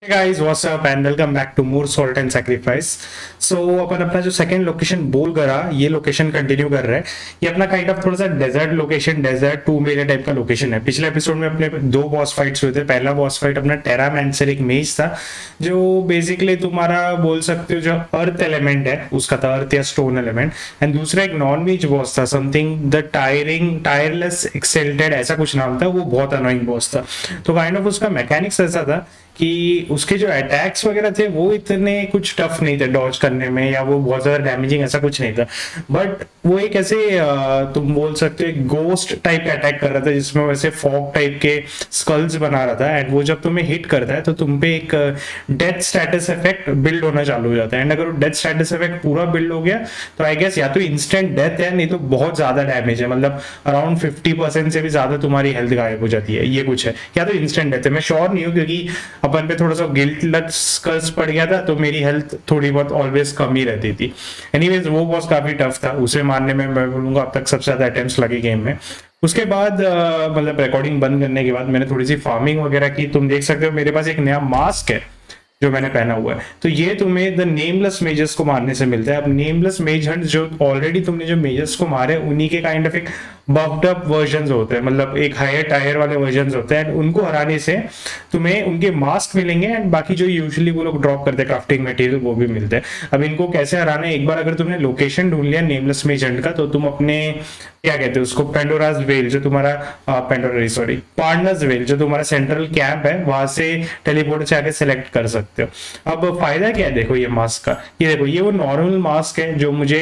Hey guys, what's up and welcome back to more Salt and Sacrifice. So अपन अपना जो second location बोल करा ये लोकेशन कंटिन्यू कर रहे हैं। ये अपना काइंड ऑफ थोड़ा सा डेजर्ट लोकेशन, डेजर्ट टू मेरे टाइप का लोकेशन है। पिछले एपिसोड में अपने दो बॉस फाइट्स हुए थे। पहला बॉस फाइट अपना टेरामैंसर एक मेज था जो बेसिकली तुम्हारा बोल सकते हो जो अर्थ एलिमेंट है उसका था, अर्थ या स्टोन एलिमेंट। एंड दूसरा एक नॉन मेज बॉस था, समथिंग द टायरलेस एक्सेल्टेड ऐसा कुछ नाम था। वो बहुत अनोइंग बॉस था। तो काइंड ऑफ उसका मैकेनिक्स ऐसा था कि उसके जो अटैक्स वगैरह थे वो इतने कुछ टफ नहीं थे डॉज करने में, या वो बहुत ज्यादा डैमेजिंग ऐसा कुछ नहीं था। बट वो एक ऐसे तुम बोल सकते हो एक गोस्ट टाइप का अटैक कर रहा था जिसमें वैसे फॉग टाइप के स्कल्स बना रहा था। एंड वो जब तुम्हें हिट करता है तो तुम पे एक डेथ स्टेटस इफेक्ट बिल्ड होना चालू हो जाता है। एंड अगर वो डेथ स्टेटस इफेक्ट पूरा बिल्ड हो गया तो आई गेस या तो इंस्टेंट डेथ है, नहीं तो बहुत ज्यादा डैमेज है। मतलब अराउंड 50% से भी ज्यादा तुम्हारी हेल्थ गायब हो जाती है। ये कुछ है, या तो इंस्टेंट डेथ है, मैं श्योर नहीं हूँ क्योंकि अपन पे थोड़ा सा गिल्ट लट्स पड़ गया था तो मेरी हेल्थ थोड़ी बहुत ऑलवेज कम ही रहती थी। एनीवेज वो बॉस काफी टफ था, उसे मारने में मैं बोलूंगा अब तक सबसे ज्यादा अटेम्प्ट्स लगे गेम में। उसके बाद मतलब रिकॉर्डिंग बंद करने के बाद मैंने थोड़ी सी फार्मिंग वगैरह की। तुम देख सकते हो मेरे पास एक नया मास्क है जो मैंने पहना हुआ है। तो ये तुम्हें द नेमलेस मेजर्स को मारने से मिलता है। अब नेमलेस मेज हंट जो ऑलरेडी तुमने जो मेजर्स को मारे उन्हीं के काइंड ऑफ एक बफ्ड अप वर्जन होते हैं, मतलब एक हायर टायर वाले वर्जन होते हैं। उनको हराने से तुम्हें उनके मास्क मिलेंगे एंड बाकी जो यूजुअली वो लोग ड्रॉप करते हैं क्राफ्टिंग मटेरियल वो भी मिलते हैं। अब इनको कैसे हराना है, एक बार अगर तुमने लोकेशन ढूंढ लिया नेमलेस मेज हंट का तो तुम अपने क्या कहते हैं उसको पेंडोराज वेल जो तुम्हारा पार्टनर्स वेल जो तुम्हारा सेंट्रल कैंप है वहां से टेलीपोर्ट से आके सिलेक्ट कर सकते हो। अब फायदा क्या है देखो ये मास्क का, ये देखो ये वो नॉर्मल मास्क है जो मुझे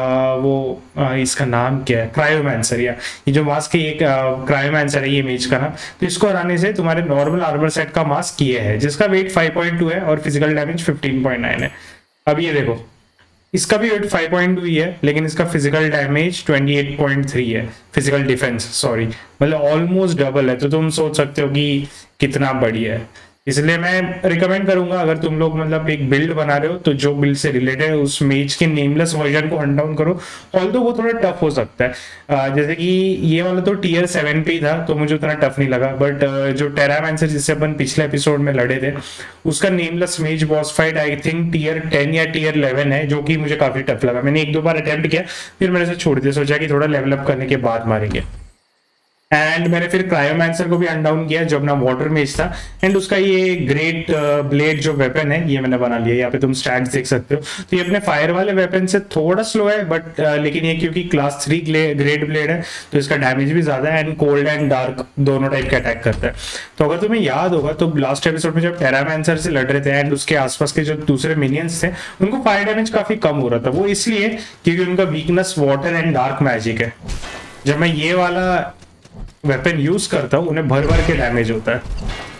इसका नाम क्या है, क्रायोमैंसर। ये जो मास्क है ये क्रायोमैंसर है ये मेज का ना। तो इसको हराने से तुम्हारे नॉर्मल आर्मर सेट का मास्क ये है जिसका वेट 5.2 है और फिजिकल डैमेज 15.9 है। अब ये देखो इसका भी वेट 5.2 ही है लेकिन इसका फिजिकल डैमेज 28.3 है, फिजिकल डिफेंस सॉरी, मतलब ऑलमोस्ट डबल है। तो तुम सोच सकते हो कि कितना बढ़िया है। इसलिए मैं रिकमेंड करूंगा अगर तुम लोग मतलब एक बिल्ड बना रहे हो तो जो बिल्ड से रिलेटेड है उस मेज के नेमलेस वर्जन को हंट डाउन करो। ऑल्दो वो थोड़ा टफ हो सकता है, जैसे कि ये वाला तो टियर 7 पे ही था तो मुझे उतना टफ नहीं लगा। बट जो टेरामैंसर जिससे अपन पिछले एपिसोड में लड़े थे उसका nameless mage boss fight I think tier 10 या टियर 11 है, जो कि मुझे काफी टफ लगा। मैंने एक दो बार अटेम्प्ट किया फिर मैंने छोड़ दिया, सोचा कि थोड़ा लेवल अप करने के बाद मारेंगे। एंड मैंने फिर क्रायोमैंसर को भी अनडाउन किया जो अपना वाटर मेज था। एंड उसका ये ग्रेट ब्लेड जो वेपन है ये मैंने बना लिया। यहाँ पे तुम स्टैट्स देख सकते हो। तो ये अपने फायर वाले वेपन से थोड़ा स्लो है बट लेकिन ये क्योंकि क्लास 3 ग्रेट ब्लेड है तो इसका डैमेज भी ज्यादा है एंड कोल्ड एंड डार्क दोनों टाइप के अटैक करता है। तो अगर तुम्हें याद होगा तो लास्ट एपिसोड में जब टेरामैंसर से लड़ रहे थे एंड उसके आसपास के जो दूसरे मिनियंस थे उनको फायर डैमेज काफी कम हो रहा था। वो इसलिए क्योंकि उनका weakness water and dark magic है। जब मैं ये वाला वेपन यूज करता हूं उन्हें भर भर के डैमेज होता है।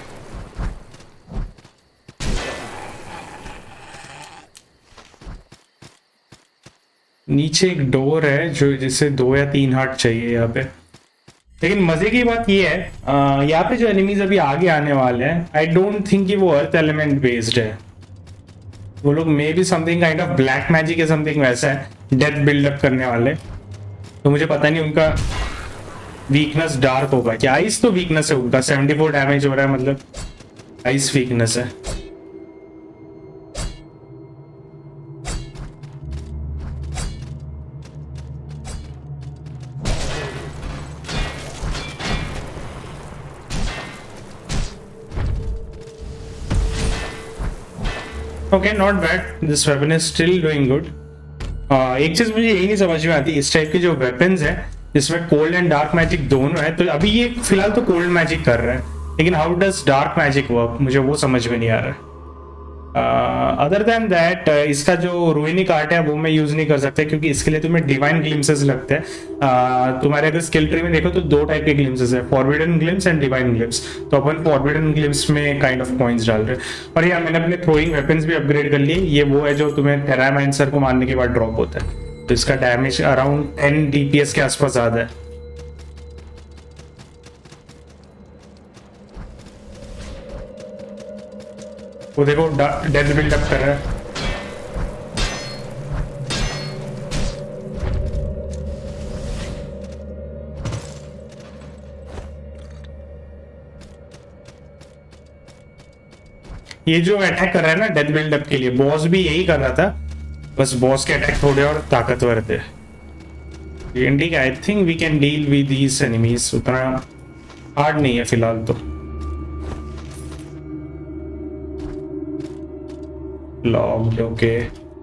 नीचे एक डोर है जो जिसे 2 या 3 हार्ट चाहिए यहाँ पे। लेकिन मजे की बात ये है यहाँ पे जो एनिमीज अभी आगे आने वाले हैं आई डोंट थिंक कि वो अर्थ एलिमेंट बेस्ड है। वो लोग may be something kind of black magic या समथिंग वैसा है, डेथ बिल्डअप करने वाले। तो मुझे पता नहीं उनका वीकनेस डार्क होगा क्या। आइस तो वीकनेस है उनका, 74 डैमेज हो रहा है, मतलब आइस वीकनेस है। Okay not bad, this weapon is still doing good. एक चीज मुझे यही नहीं समझ में आती, इस टाइप के जो वेपन्स हैं जिसमें कोल्ड एंड डार्क मैजिक दोनों है। तो अभी ये फिलहाल तो कोल्ड मैजिक कर रहा है लेकिन how does dark magic work मुझे वो समझ में नहीं आ रहा है। अदर देन दैट इसका जो रूइनिक आर्ट है वो मैं यूज नहीं कर सकता क्योंकि इसके लिए तुम्हें डिवाइन ग्लिम्सेस लगते हैं। तुम्हारे अगर स्किल ट्री में देखो तो 2 टाइप के ग्लिम्सेस है, forbidden glimpse and divine glimpse. तो अपन फॉरबिडन ग्लिम्स में काइंड ऑफ पॉइंट्स डाल रहे हैं। और यार मैंने अपने थ्रोइंग वेपन्स भी अपग्रेड कर लिए। ये वो है जो तुम्हें टेरामैंसर को मारने के बाद ड्रॉप होता है। तो इसका डैमेज अराउंड 10 DPS के आसपास ज्यादा है। वो देखो डेथ बिल्डअप कर रहा है। ये जो अटैक कर रहा है ना डेथ बिल्डअप के लिए, बॉस भी यही कर रहा था, बस बॉस के अटैक थोड़े और ताकतवर थे। ठीक है, I think we can deal with these enemies, उतना हार्ड नहीं है फिलहाल तो। Locked, okay.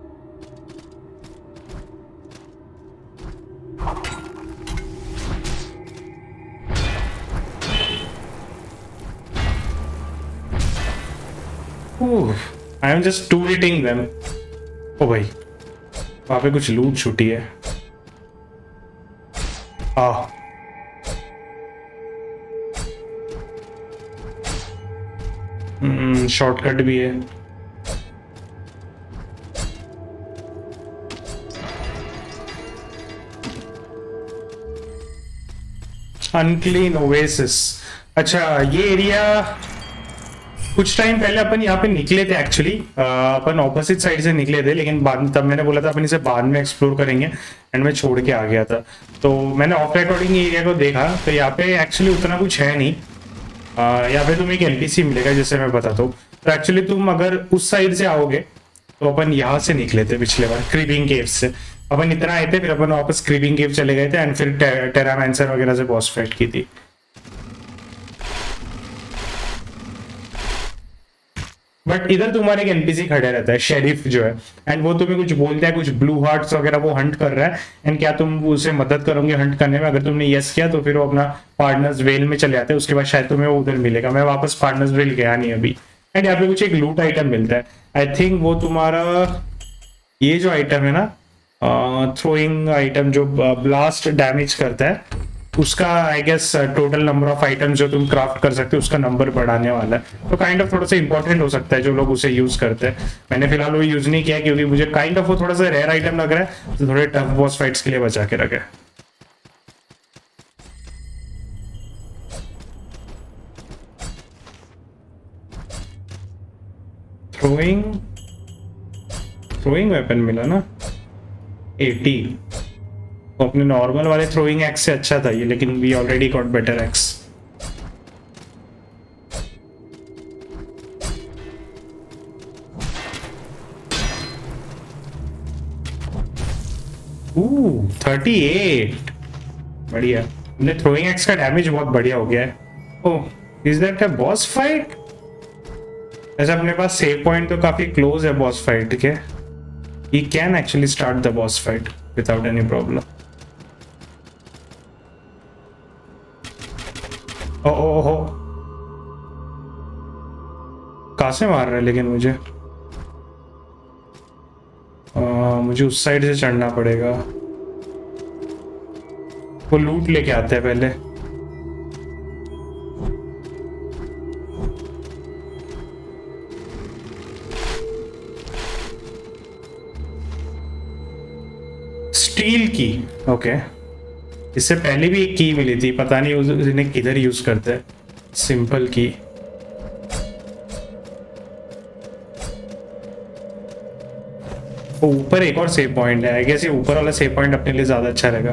I am just to hitting them. ओ भाई, वहां पे कुछ लूट छुटी है। शॉर्टकट भी है। Unclean oasis. अच्छा, ये एरिया कुछ टाइम पहले अपन यहाँ पे निकले थे एक्चुअली, अपन ऑपोजिट साइड से निकले थे, लेकिन बाद तब मैंने बोला था अपन इसे बाद में एक्सप्लोर करेंगे एंड मैं छोड़ के आ गया था। तो मैंने ऑफ रिकॉर्डिंग एरिया को देखा तो यहाँ पे एक्चुअली उतना कुछ है नहीं। यहाँ पे तुम्हें एक एनपीसी मिलेगा जैसे मैं बताता हूँ। तो एक्चुअली तुम अगर उस साइड से आओगे तो अपन यहाँ से निकले थे पिछले बार क्रीपिंग केव से। अपन इतना आए थे, फिर अपन वापस क्रीपिंग केव चले गए थे एंड फिर टेरामैंसर वगैरह से बॉस फाइट की थी। बट इधर तुम्हारे एक एनपीसी खड़े रहता है, शेरिफ जो है, एंड वो तुम्हें कुछ बोलता है, कुछ ब्लू हार्ट्स वगैरह वो हंट कर रहा है एंड क्या तुम उसे मदद करोगे हंट करने में? अगर तुमने यस किया तो फिर वो अपना पार्टनर्स वेल में चले जाते हैं, उसके बाद शायद तुम्हें वो उधर मिलेगा। मैं वापस पार्टनर्स वेल गया नहीं अभी। एंड यहाँ पे कुछ एक लूट आइटम मिलता है, आई थिंक वो तुम्हारा ये जो आइटम है ना, थ्रोइंग आइटम जो ब्लास्ट डैमेज करता है, उसका I guess total number of item जो तुम क्राफ्ट कर सकते हो उसका नंबर बढ़ाने वाला है। तो काइंड ऑफ थोड़ा सा इंपॉर्टेंट हो सकता है जो लोग उसे यूज करते हैं। मैंने फिलहाल वो यूज नहीं किया क्योंकि मुझे काइंड ऑफ वो थोड़ा सा रेयर आइटम लग रहा है, तो थोड़े टफ बॉस फाइट्स के लिए बचा के रखे। थ्रोइंग वेपन मिला ना 80, तो अपने नॉर्मल वाले थ्रोइंग एक्स से अच्छा था ये, लेकिन we already got better axe. Oh 38, बढ़िया। हमने थ्रोइंग एक्स का डैमेज बहुत बढ़िया हो गया है। Oh, is that a boss fight? ऐसा अपने पास सेव पॉइंट तो काफी क्लोज है बॉस फाइट के। He can actually start the boss fight without any problem. Oh, कहाँ से मार रहा है लेकिन मुझे? मुझे उस साइड से चढ़ना पड़ेगा। वो लूट लेके आते हैं पहले। स्टील की, ओके। इससे पहले भी एक की मिली थी, पता नहीं उसने किधर यूज करते हैं। सिंपल की। ऊपर एक और सेव पॉइंट है, आई गेस ये ऊपर वाला सेव पॉइंट अपने लिए ज्यादा अच्छा रहेगा।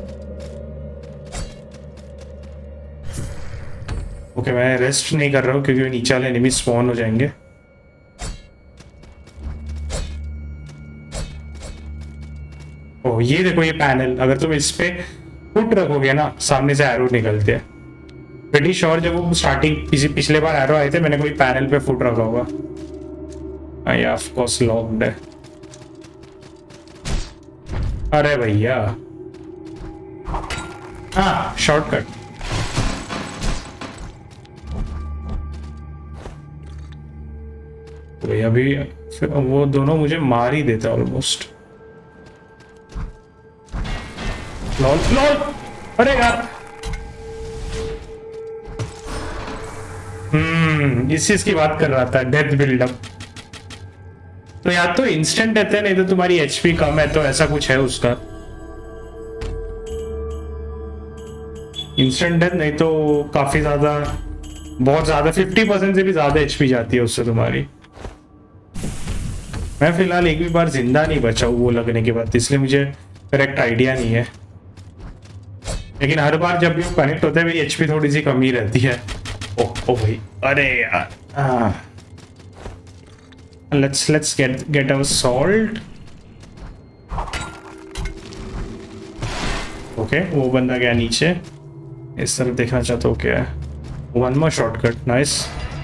ओके, मैं रेस्ट नहीं कर रहा हूँ क्योंकि नीचे वाले एनिमी स्पॉन हो जाएंगे। ओह, ये देखो ये पैनल, अगर तुम इस पे फुट रखोगे ना सामने से एरो निकलते हैं। प्रीटी श्योर जब वो स्टार्टिंग पिछले बार एरो आए थे मैंने कोई पैनल पे फुट रखा होगा। या ऑफ कोर्स लॉक्ड है। अरे भैया, हाँ शॉर्टकट। भैया अभी वो दोनों मुझे मार ही देते ऑलमोस्ट। लॉल लॉल, अरे यार। इस चीज की बात कर रहा था, डेथ बिल्डअप। तो या तो इंस्टेंट डेथ है, नहीं तो तुम्हारी एचपी कम है, तो ऐसा कुछ है उसका। इंस्टेंट डेथ नहीं तो काफी ज्यादा, बहुत ज्यादा 50% से भी ज्यादा एचपी जाती है उससे तुम्हारी। मैं फिलहाल एक भी बार जिंदा नहीं बचा हूँ वो लगने के बाद, इसलिए मुझे करेक्ट आइडिया नहीं है। लेकिन हर बार जब भी वो कनेक्ट होता है मेरी एचपी थोड़ी सी कमी रहती है। ओह भाई, अरे यार। let's get our salt. Okay वो बंदा गया नीचे, इस तरफ देखना चाहता हूँ क्या है. One more shortcut. Nice.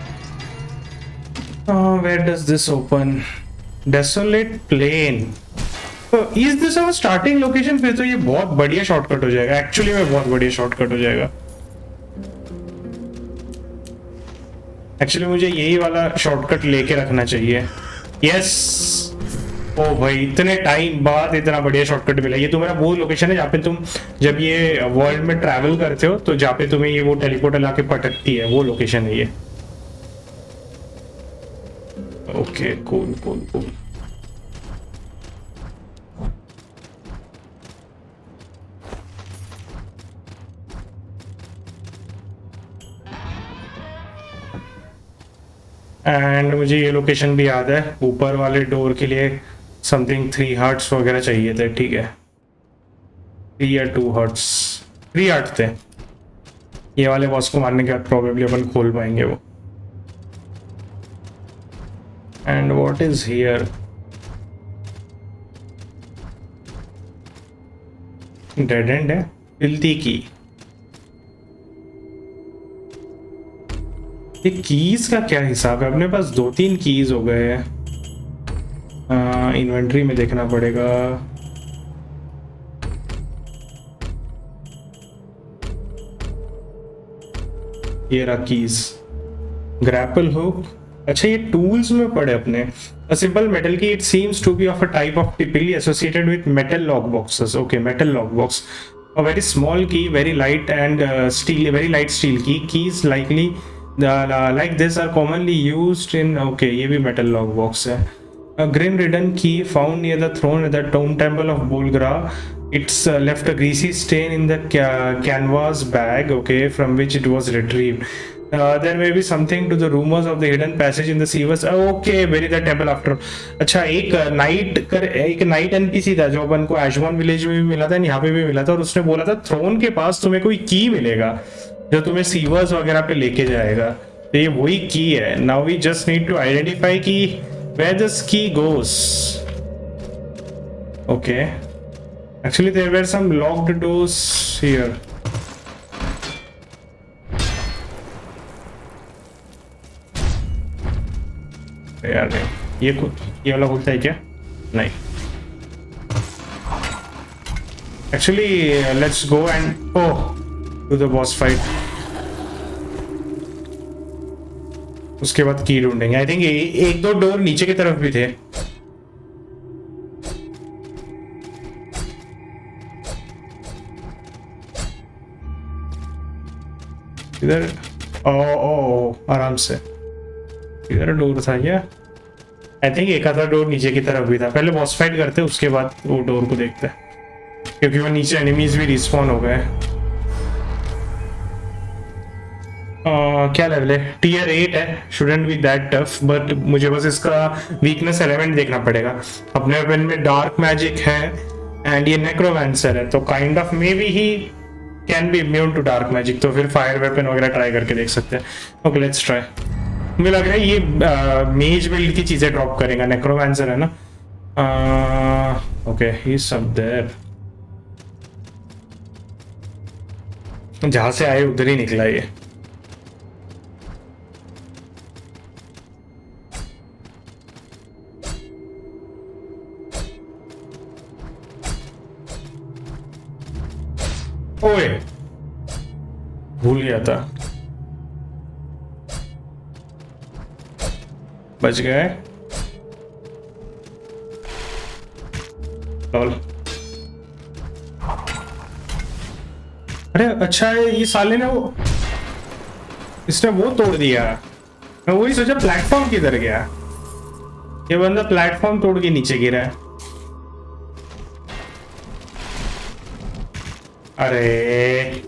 Where does this open? Desolate plain. Is this our starting location? फिर तो ये बहुत बढ़िया शॉर्टकट हो जाएगा. एक्चुअली में बहुत बढ़िया शॉर्टकट हो जाएगा. एक्चुअली मुझे यही वाला शॉर्टकट लेके रखना चाहिए. यस. ओ भाई इतने टाइम बाद इतना बढ़िया शॉर्टकट मिला. ये तुम्हारा वो लोकेशन है जहाँ पे तुम जब ये वर्ल्ड में ट्रैवल करते हो तो जहाँ पे तुम्हें ये वो टेलीपोर्ट ला के पटकती है, वो लोकेशन है ये. Okay cool cool cool. And मुझे ये लोकेशन भी याद है. ऊपर वाले डोर के लिए समथिंग 3 हार्ट्स वगैरह चाहिए थे. ठीक है 3 या 2 हार्ट्स. 3 हार्ट थे. ये वाले बॉस को मारने के बाद प्रोबेबली अपन खोल पाएंगे वो. And what is here? Dead end है. Filthy key. ये कीज का क्या हिसाब है? अपने पास 2-3 कीज हो गए हैं. इन्वेंट्री में देखना पड़ेगा. ये रहा कीज. Grapple hook. अच्छा ये टूल्स में पड़े अपने. A simple metal key, it seems to be of a type of typically associated with metal lock boxes. Okay, metal lock box. A very small key, very light and very light steel key. Keys likely like this are commonly used in. Okay, ये भी metal lock box है. A grim-ridden key found near the throne at the Tomb Temple of Bolgra. It's left a greasy stain in the canvas bag, okay, from which it was retrieved. There may be something to the rumors of the hidden passage in the sewers. Okay, bury the temple after. अच्छा एक night NPC था जो अपन को एशमॉन village में भी मिला था, यहाँ पे भी मिला था, और उसने बोला था थ्रोन के पास तुम्हें कोई की मिलेगा जो तुम्हें सीवर्स वगैरह पे लेके जाएगा. तो ये वही की है. Now we just need to identify की where this key goes. Okay, actually there were some locked doors here. यार ये वाला खुलता है क्या? नहीं. Actually let's go and do the boss fight. उसके बाद की ढूंढेंगे. आई थिंक 1-2 डोर नीचे की तरफ भी थे. इधर ओ आराम से. इधर डोर था क्या? आई थिंक एक आधा डोर नीचे की तरफ भी था. पहले बॉस फाइट करते उसके बाद वो डोर को देखते क्योंकि वो नीचे एनिमीज भी रिस्पॉन हो गए. क्या लेवल है? टियर 8 है. Shouldn't be that tough, but मुझे बस इसका वीकनेस एलिमेंट देखना पड़ेगा. अपने वेपन में डार्क मैजिक है एंड ये नेक्रोमैंसर है, तो kind of may be he can be immune to dark magic. तो फिर फायर वेपन वगैरह ट्राई करके देख सकते हैं. Okay let's try. मुझे लग रहा है ये मेज बिल्ड की चीजें ड्रॉप करेगा. नेक्रोमैंसर है ना. ओके ही सब देयर. जहां से आए उधर ही निकला ये. ओए भूल गया था. बच गए. लॉल. अरे अच्छा है ये साले ने इसने वो तोड़ दिया. मैं वही सोचा प्लेटफॉर्म किधर गया. ये बंदा प्लेटफॉर्म तोड़ के नीचे गिरा है. अरे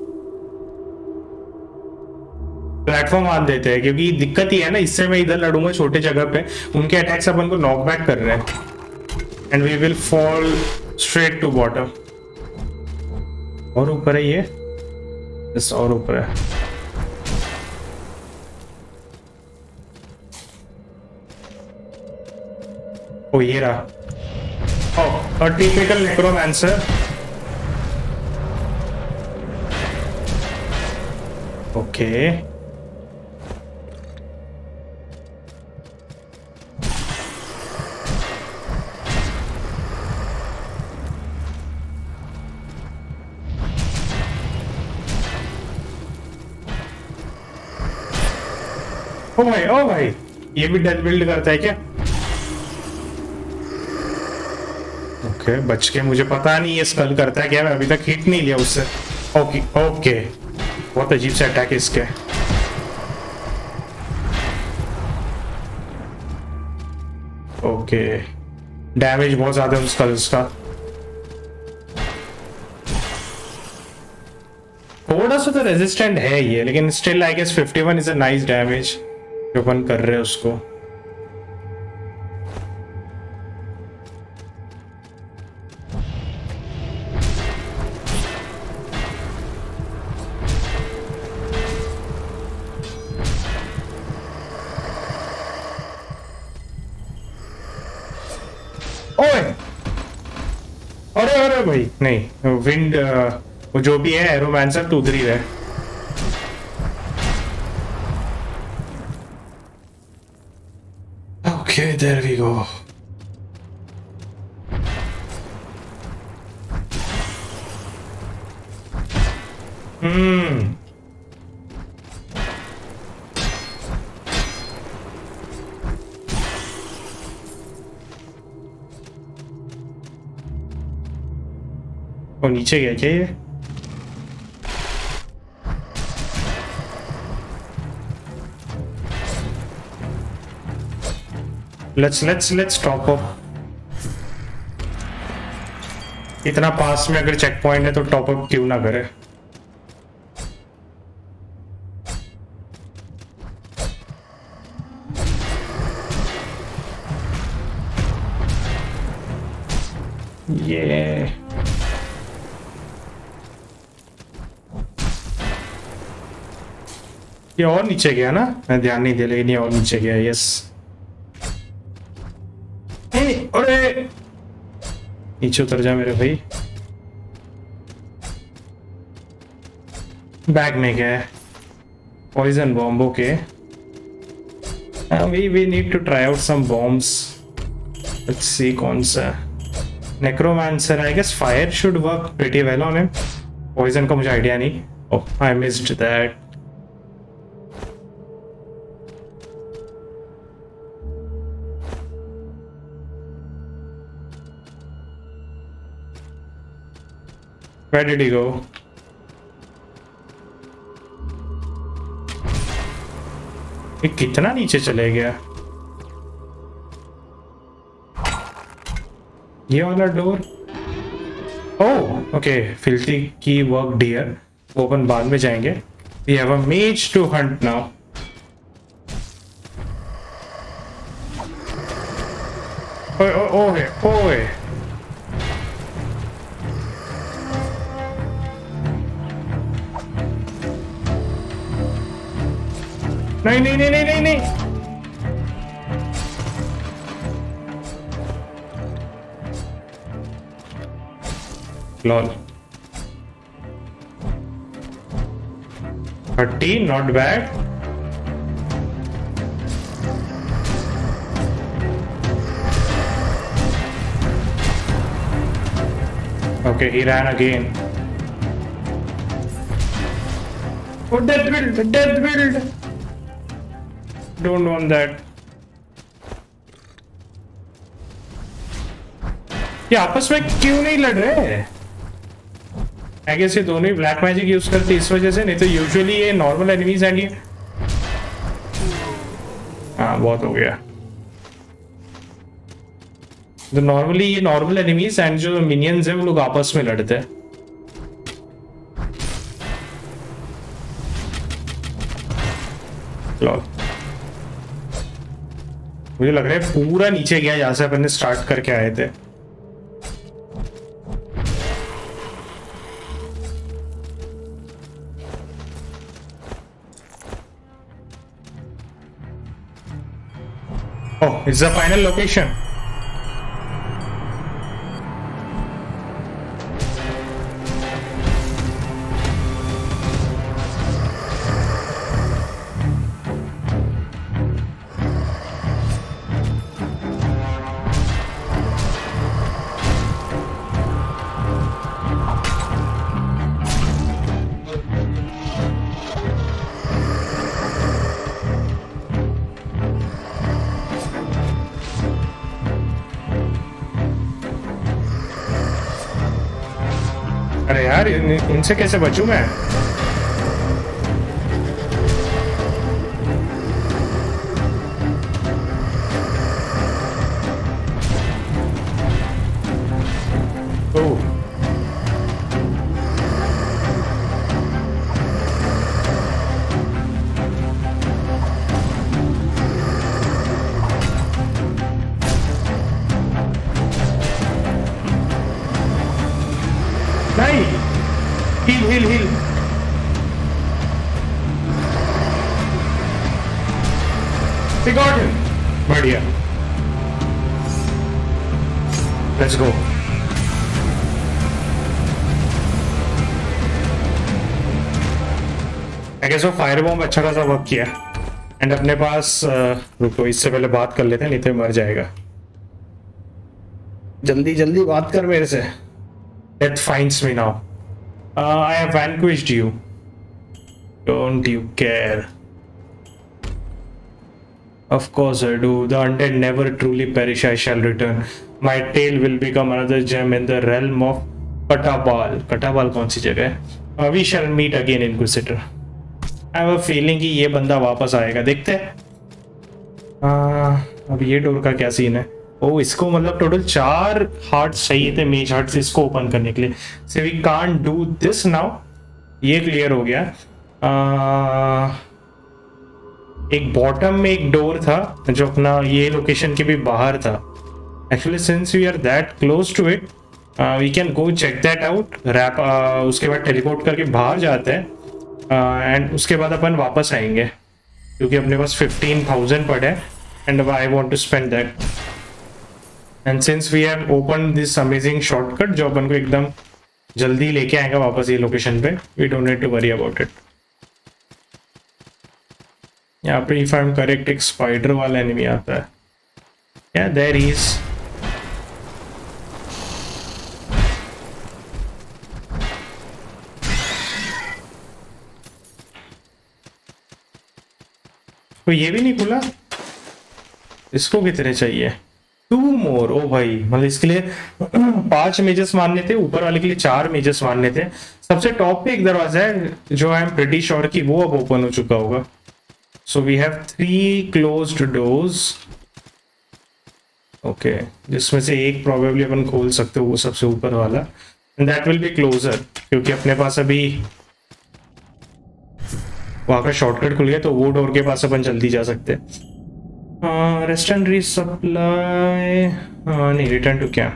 प्लेटफॉर्म बांध देते हैं क्योंकि दिक्कत ही है ना. इससे मैं इधर लड़ूंगा छोटे जगह पे, उनके अटैक्स अपन को नॉक बैक कर रहे हैं and we will fall straight to bottom. और ऊपर है ये. बस और ऊपर है. ओ ये रहा। Oh typical necromancer. ओके ओ भाई ये भी डेथ बिल्ड करता है क्या? ओके बच के, मुझे पता नहीं ये स्कल करता है क्या, मैं अभी तक हिट नहीं लिया उससे। ओके ओके बहुत अजीब से अटैक है इसके। ओके डैमेज बहुत ज्यादा है उस स्कल्स का। थोड़ा सा तो रेजिस्टेंट है ये, लेकिन still I guess 51 is a nice damage जो अपन कर रहे हैं उसको। ओए अरे अरे भाई नहीं, विंड वो जो भी है एरोमैंसर तो उधर ही है। Okay there we go. वो नीचे गया क्या ये? let's top up. इतना पास में अगर चेक पॉइंट है तो टॉप अप क्यों ना करे। ये और नीचे गया ना, मैं ध्यान नहीं दिया, लेकिन ये और नीचे गया। यस अरे नीचे उतर जा मेरे भाई। बैग में क्या है? Poison bomb. Okay we need to try out some bombs. Let's see कौन सा। Necromancer I guess fire should work pretty well on him. Poison का मुझे आइडिया नहीं। Oh I missed that. Where did he go? ये कितना नीचे चले गया? ये वाला door. Oh okay filthy key work dear, वो अपन बाद में जाएंगे। We have a mage to hunt now. ओए ओए नहीं नहीं नहीं नहीं नहीं नहीं। Lol 30 not bad. Okay he ran again. Oh death build. Don't want that. ये आपस में क्यों नहीं लड़ रहे? आई गेस ये दोनों ही ब्लैक मैजिक यूज करते इस वजह से, नहीं तो यूजुअली ये नॉर्मल एनिमीज एंड ये। हाँ बहुत हो गया। तो नॉर्मली ये नॉर्मल एनिमीज एंड जो मिनियंस है वो लोग आपस में लड़ते हैं। मुझे लग रहा है पूरा नीचे गया जहां से अपन ने स्टार्ट करके आए थे। Oh it's the final location. अरे यार इनसे कैसे बचूं मैं? ओह नहीं, heal heal heal. We got him. बढ़िया, लेट्स गो। आई गेस वो फायर बॉम्ब अच्छा खासा वर्क किया। एंड अपने पास रुको, इससे पहले बात कर लेते हैं, नहीं तो मर जाएगा। जल्दी जल्दी बात कर मेरे से। Death finds me now. I have vanquished you. Don't you care? Of course I do. The undead never truly perish. I shall return. My tale will become another gem in the realm of Katabal. Katabal कौन सी जगह है? We shall meet again, Inquisitor. I have a feeling कि ये बंदा वापस आएगा। देखते हैं। अब ये डोर का क्या सीन है? ओ, इसको मतलब टोटल 4 हार्ट्स चाहिए थे मेज हार्ट से इसको ओपन करने के लिए। So we can't do this now. ये क्लियर हो गया। एक बॉटम में एक डोर था जो अपना ये लोकेशन के भी बाहर था। Actually since we are that close to it we can go check that out. Wrap उसके बाद टेलीपोर्ट करके बाहर जाते हैं एंड उसके बाद अपन वापस आएंगे क्योंकि अपने पास 15,000 पड़े है and I want to spend that. And since we have open this amazing shortcut जो अपन को एकदम जल्दी लेके आएगा वापस ये लोकेशन पे, we don't need to worry about it. यहाँ पे इफ आई एम करेक्ट एक स्पाइडर वाला एनिमी आता है। या देयर इज। तो ये भी नहीं खुला, इसको कितने चाहिए? 2 more। ओ भाई, मतलब इसके लिए 5 मेजर्स मारने थे, ऊपर वाले के लिए 4 मेजर्स मारने थे। सबसे टॉप पे एक दरवाजा है जो आई एम प्रीटी श्योर कि वो अब ओपन हो चुका होगा। So we have 3 closed doors. Okay, जिसमें से एक प्रोबेबली अपन खोल सकते हो, वो सबसे ऊपर वाला, and that will be closer क्योंकि अपने पास अभी वहां का शॉर्टकट खुल गया तो वो डोर के पास अपन जल्दी जा सकते हैं। रेस्ट एंड रीसप्लाई नहीं, रिटर्न टू क्या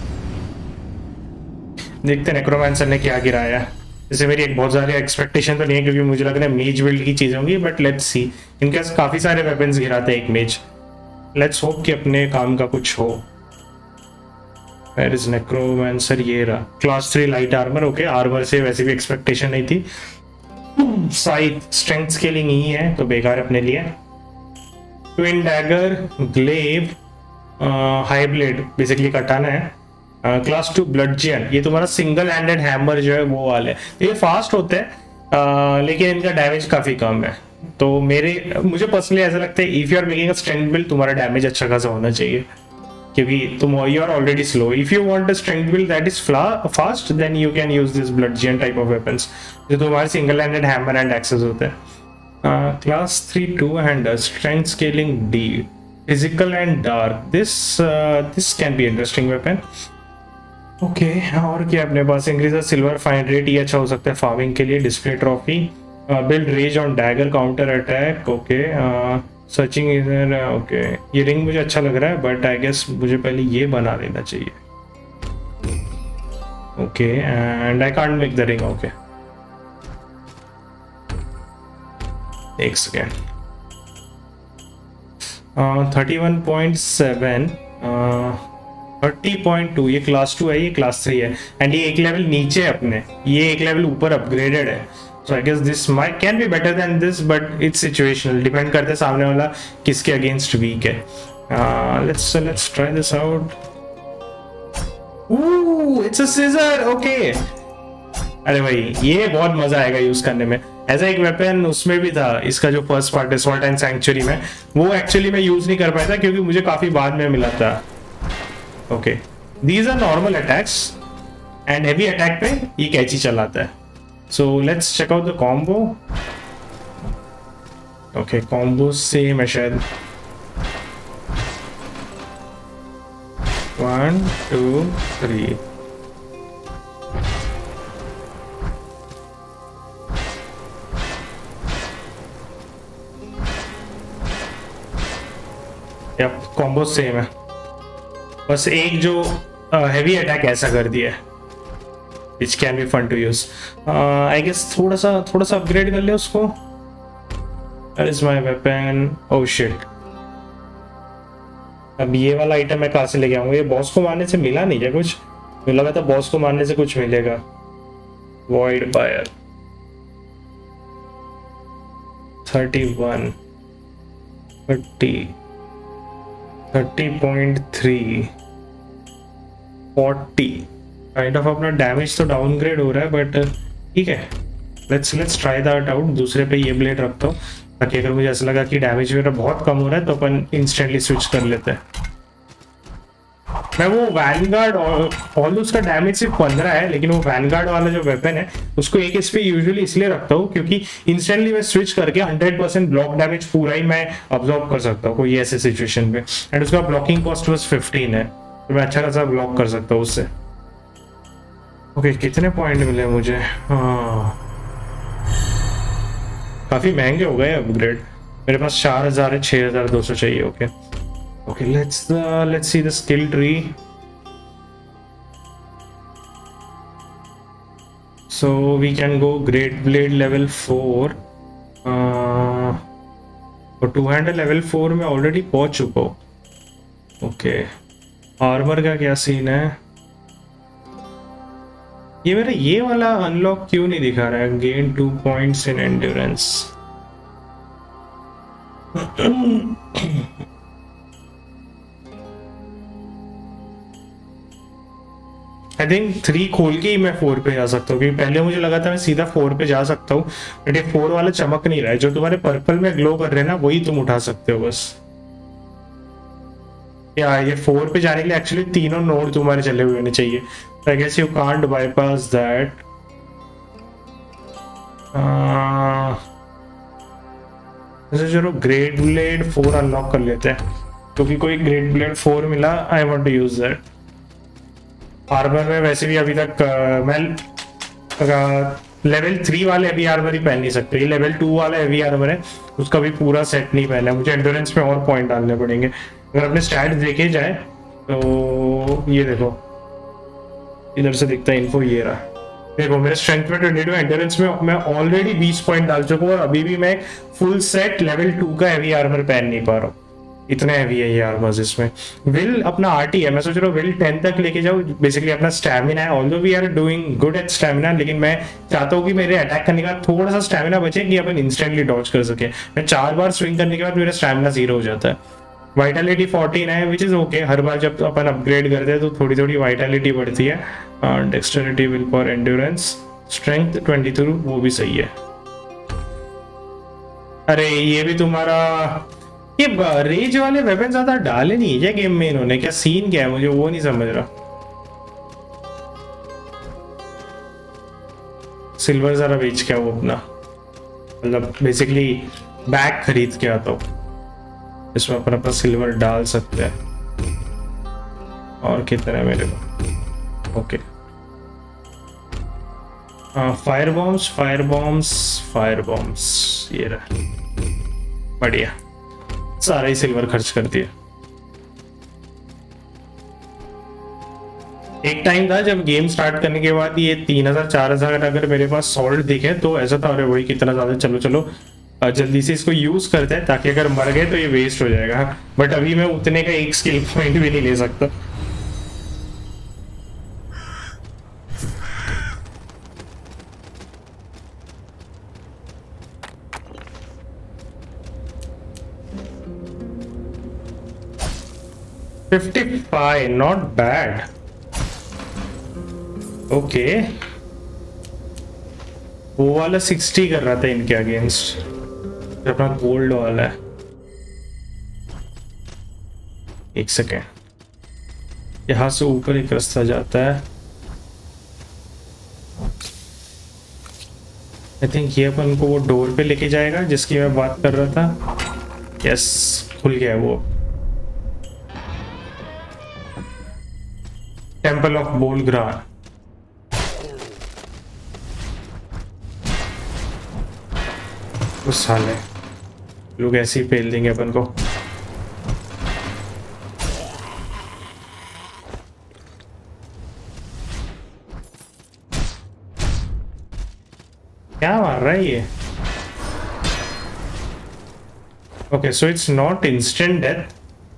देखते हैं नेक्रोमैंसर ने क्या गिराया। जैसे मेरी एक बहुत सारी एक्सपेक्टेशन तो नहीं है क्योंकि मुझे लग रहा है मेज बिल्ड की चीजें होंगी, बट लेट्स सी। इनके पास काफी सारे वेपन्स गिराते हैं एक मेज। लेट्स होप कि अपने काम का कुछ हो। Where is necromancer? ये रहा। Class 3 light armour. Okay, armour से वैसे भी एक्सपेक्टेशन नहीं थी। साइथ स्ट्रेंथ स्केलिंग ही है तो बेकार अपने लिए। Twin dagger, glaive, high blade basically katana है। क्लास 2 ब्लडजियन, ये तुम्हारा सिंगल हैंडेड हैमर जो है वो वाले। ये फास्ट होते हैं लेकिन इनका डैमेज काफी कम है। तो मुझे पर्सनली ऐसा लगता है if you are making a strength build तुम्हारा डैमेज अच्छा खासा होना चाहिए क्योंकि तुम you are already slow. If you want a strength build that is fast then you can use this bludgeon type of weapons जो तुम्हारे single handed hammer and axes होते हैं। Class 3 2-hander, strength scaling D, physical and dark. This can be interesting weapon. Okay, और क्या अपने पास? Increase silver find rate, ये अच्छा हो सकता है फार्मिंग के लिए। Display trophy, build rage on dagger counter attack. Okay, searching इधर। ओके, ये रिंग मुझे अच्छा लग रहा है बट आई गेस मुझे पहले ये बना लेना चाहिए। Okay, and I can't make the ring. Okay, एक सेकेंड। 31.7, 30.2, ये क्लास 2 है, ये क्लास 3 है एंड ये एक लेवल नीचे है अपने, ये एक लेवल ऊपर अपग्रेडेड है। So I guess this might can be better than this but it's situational, depend करता है सामने वाला किसके अगेंस्ट वीक है। Let's try this out. Oh, it's a scissor. Okay, अरे भाई ये बहुत मजा आएगा यूज करने में। ऐसा एक वेपन उसमें भी था, इसका जो फर्स्ट पार्ट है सॉल्ट एंड सैंक्चुअरी में, वो एक्चुअली मैं यूज नहीं कर पाया था क्योंकि मुझे काफी बाद में मिला था। Okay, these are normal attacks. And heavy attack पे ये कैची चलाता है. So let's check out the combo. Okay, combo same है शायद. 1 2 3. यप, कॉम्बो सेम है. बस एक जो हेवी अटैक ऐसा कर दिया है, which can be fun to use. I guess थोड़ा सा अपग्रेड कर ले उसको. That is my weapon. Oh shit. अब ये वाला आइटम मैं कहाँ से लेके आऊंगा? ये बॉस को मारने से मिला नहीं क्या कुछ? मुझे लगा था बॉस को मारने से कुछ मिलेगा. Void fire 31 30 30.3 40. काइंड ऑफ अपना डैमेज तो डाउनग्रेड हो रहा है, बट ठीक है. Let's try that out. दूसरे पे ये ब्लेड रखता हूँ ताकि अगर मुझे ऐसा लगा कि डैमेज मेरा बहुत कम हो रहा है तो अपन इंस्टेंटली स्विच कर लेते हैं. मैं वो वैनगार्ड, ऑल उसका डैमेज सिर्फ 15 है, लेकिन वो वैनगार्ड वाला जो वेपन है उसको एक एचपी यूजुअली इसलिए रखता हूँ क्योंकि इंस्टेंटली मैं स्विच करके 100% ब्लॉक डैमेज पूरा ही मैं अब्जॉर्ब कर सकता हूँ कोई ऐसे सिचुएशन पे. एंड उसका ब्लॉकिंग कॉस्ट बस 15 है, तो मैं अच्छा खासा ब्लॉक कर सकता हूँ उससे. ओके, कितने पॉइंट मिले मुझे? हाँ, काफी महंगे हो गए अपग्रेड. मेरे पास 4000 है, 6200 चाहिए. Okay okay, let's see the skill tree. So we can go Great Blade level 4. और टू हैंडल लेवल 4 में ऑलरेडी पहुंच चुका हूँ. ओके, आर्मर का क्या सीन है? ये मेरा ये वाला अनलॉक क्यों नहीं दिखा रहा है? Gain 2 points in endurance. I think 3 खोल के ही मैं 4 पे जा सकता हूँ, क्योंकि पहले मुझे लगा था मैं सीधा 4 पे जा सकता हूँ, बट ये 4 वाला चमक नहीं रहा है. जो तुम्हारे पर्पल में ग्लो कर रहे हैं ना, वही तुम उठा सकते हो बस. या ये 4 पे जाने के लिए एक्चुअली तीनों नोड तुम्हारे चले हुए होने चाहिए. I guess you can't bypass that. चलो ग्रेट ब्लेड 4 अनलॉक कर लेते हैं, क्योंकि कोई ग्रेट ब्लेड 4 मिला. I want to use that. Armour में वैसे भी अभी तक मैं लेवल 3 वाले हेवी आर्मर ही पहन नहीं सकते. ये लेवल 2 वाला हेवी आर्मर है, उसका भी पूरा सेट नहीं पहना है. मुझे एंड्योरेंस में और पॉइंट डालने पड़ेंगे. अगर अपने स्टैट्स देखे जाए तो ये देखो, इधर से दिखता है इन्फो, ये रहा. देखो मेरे स्ट्रेंथ में 22, एंड्योरेंस में मैं ऑलरेडी 20 पॉइंट डाल चुका हूँ, और अभी भी मैं फुल सेट लेवल 2 का हेवी आर्मर पहन नहीं पा रहा हूँ. इतना हैवी है ये आर्मर्स. इसमें विल अपना आरटी है, मैं सोच रहा हूँ विल 10 तक लेके जाऊँ. बेसिकली अपना स्टैमिना है, although we are doing good at stamina, लेकिन मैं चाहता हूँ कि मेरे अटैक करने का थोड़ा सा स्टैमिना बचे कि अपन इंस्टेंटली डॉज कर सके. मैं 4 बार स्विंग करने के बाद मेरा स्टैमिना 0 हो जाता है. वाइटलिटी 14 है, विच इज ओके. हर बार जब अपन अपग्रेड करते हैं तो थोड़ी थोड़ी वाइटलिटी बढ़ती है. Dexterity, will power, endurance, strength 22, वो भी सही है. अरे ये भी तुम्हारा, ये रेज वाले वेपन ज्यादा डाले नहीं है क्या गेम में इन्होंने? क्या सीन क्या है, मुझे वो नहीं समझ रहा. सिल्वर जरा बेच क्या वो अपना, मतलब बेसिकली बैग खरीद के आता हूँ, इसमें अपन अपना सिल्वर डाल सकते हैं. और कितना है मेरे को? Okay, fire bombs, fire bombs, fire bombs, ये रहा. बढ़िया, सारा ही सिल्वर खर्च कर दिया. एक टाइम था जब गेम स्टार्ट करने के बाद ये 3000 4000 अगर मेरे पास सॉल्ट दिखे तो ऐसा था, अरे वही कितना ज्यादा, चलो चलो जल्दी से इसको यूज करते हैं, ताकि अगर मर गए तो ये वेस्ट हो जाएगा. बट अभी मैं उतने का एक स्किल पॉइंट भी नहीं ले सकता. $55, not bad. ओके, वो वाला 60 कर रहा था इनके अगेंस्ट, अपना गोल्ड वाला है. एक सेकेंड, यहां से ऊपर एक रास्ता जाता है. आई थिंक ये अपन को वो डोर पे लेके जाएगा जिसकी मैं बात कर रहा था। यस, खुल गया है वो। Temple of Bolgrar. उस साले लोग ऐसे ही पेल देंगे अपन को। क्या मार रहा है ये? Okay, so it's not instant death.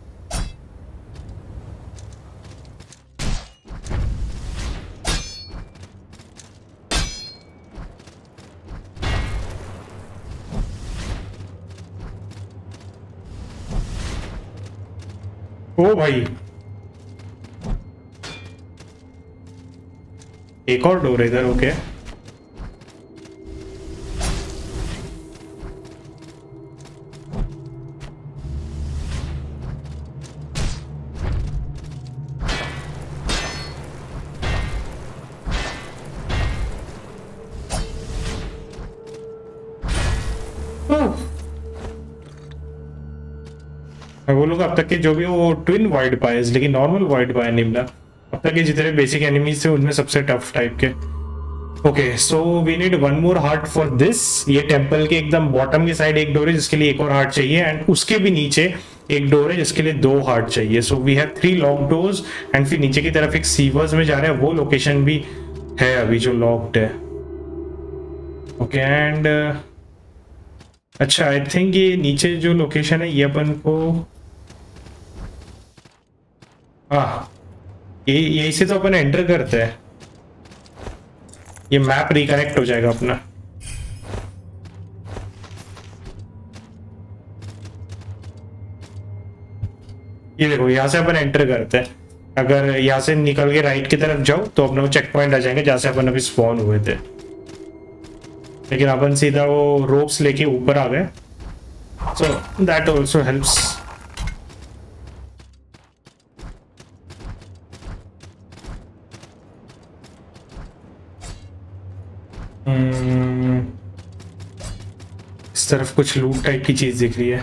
ओ भाई, एक और डोर इधर। ओके, मैं बोलूँगा अब तक के जो भी वो ट्विन वाइड पायर्स, लेकिन नॉर्मल वाइड पायर नहीं मिला। अब तक के जितने बेसिक एनिमीज थे उनमें सबसे टफ टाइप के। Okay, so we need one more heart for this. ये टेम्पल के एकदम बॉटम की साइड एक डोर है जिसके लिए एक और हार्ट चाहिए, एंड उसके भी नीचे एक डोर है जिसके लिए 2 हार्ट चाहिए। So we have 3 lock doors, and फिर नीचे की तरफ एक सीवर्स में जा रहा है, वो लोकेशन भी है अभी जो लॉक्ड है। ओके, एंड अच्छा, आई थिंक ये नीचे जो लोकेशन है ये अपन को, हाँ, ये यही से तो अपन एंटर करते हैं। ये मैप रिकनेक्ट हो जाएगा अपना। ये देखो, यहाँ से अपन एंटर करते हैं। अगर यहाँ से निकल के राइट की तरफ जाओ तो अपने को चेक पॉइंट आ जाएंगे जहाँ से अपन अभी स्पॉन हुए थे, लेकिन अपन सीधा वो रोप्स लेके ऊपर आ गए। So that also helps. इस तरफ कुछ लूट टाइप की चीज दिख रही है।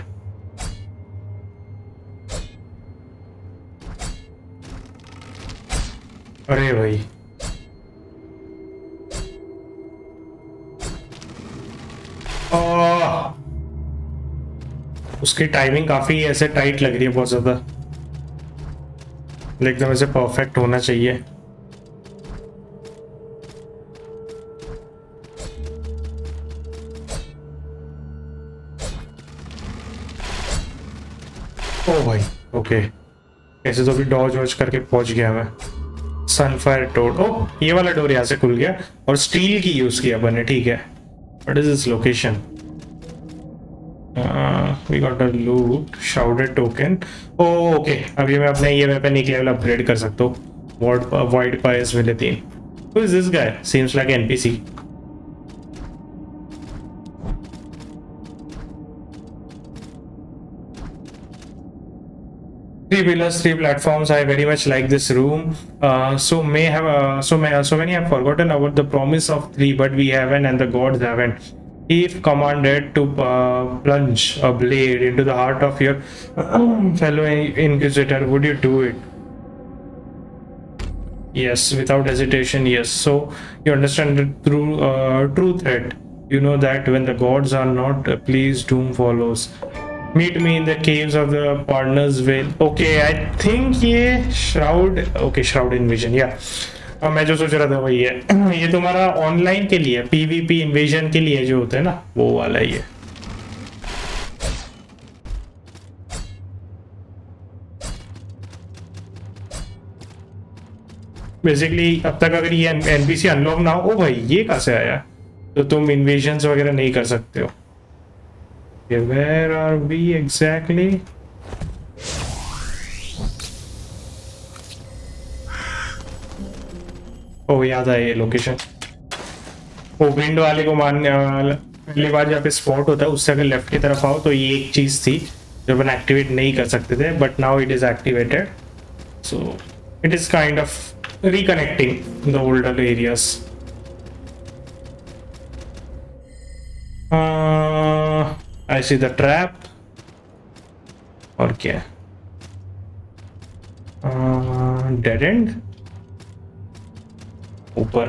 अरे भाई, उसकी टाइमिंग काफी ऐसे टाइट लग रही है, बहुत ज्यादा। एकदम ऐसे परफेक्ट होना चाहिए। ओ भाई, ओके, ऐसे तो भी डॉज वॉज करके पहुंच गया मैं। Sunfire toad. ओ, ये वाला डोर यहाँ से खुल गया और स्टील की यूज किया बने। ठीक है, what is this location? We got a loot, shrouded token. Okay, अभी मैं अपने ये वेपन एक लेवल अपग्रेड कर सकता हूँ। वाइड पायर्स मिले 3। Who is this guy? Seems like an NPC. Three pillars, 3 platforms. I very much like this room. So many have forgotten about the promise of 3, but we haven't, and the gods haven't. If commanded to plunge a blade into the heart of your fellow inquisitor, would you do it? Yes, without hesitation, yes. So you understand the true threat. You know that when the gods are not pleased, doom follows. Meet me in the caves of the partners will. Okay, I think ये shroud. Okay, shroud invasion. Yeah. अब मैं जो सोच रहा था वही है। ये तुम्हारा ऑनलाइन के लिए, PvP इन्वेजन के लिए जो होता है ना, वो वाला ही है। बेसिकली अब तक अगर ये NPC अनलॉक ना हो, ओ भाई ये कहाँ से आया, तो तुम इन्वेजन वगैरह नहीं कर सकते हो। Where are we exactly? ओ, याद आया ये लोकेशन। वो विंड वाले को मारने पहली बार जहाँ पे स्पॉट होता है उससे अगर लेफ्ट की तरफ आओ तो ये एक चीज थी जो अपन एक्टिवेट नहीं कर सकते थे, but now it is activated. So it is kind of reconnecting the older areas. I see the trap. और क्या? डेड एंड ऊपर।